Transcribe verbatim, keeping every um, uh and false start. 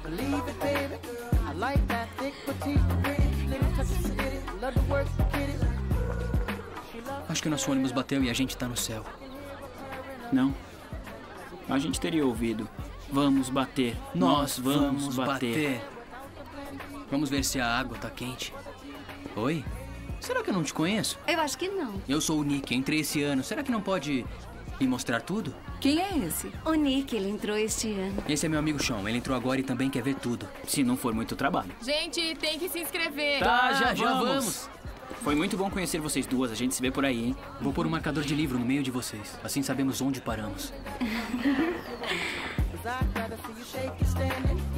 Acho que o nosso ônibus bateu e a gente tá no céu. Não. A gente teria ouvido. Vamos bater. Nós vamos, vamos bater. bater. Vamos ver se a água tá quente. Oi? Será que eu não te conheço? Eu acho que não. Eu sou o Nick, entrei esse ano. Será que não pode me mostrar tudo? Quem é esse? O Nick, ele entrou este ano. Esse é meu amigo Sean. Ele entrou agora e também quer ver tudo. Se não for muito trabalho. Gente, tem que se inscrever. Tá, já, já vamos. vamos. Foi muito bom conhecer vocês duas. A gente se vê por aí, hein? Vou pôr um marcador de livro no meio de vocês. Assim sabemos onde paramos.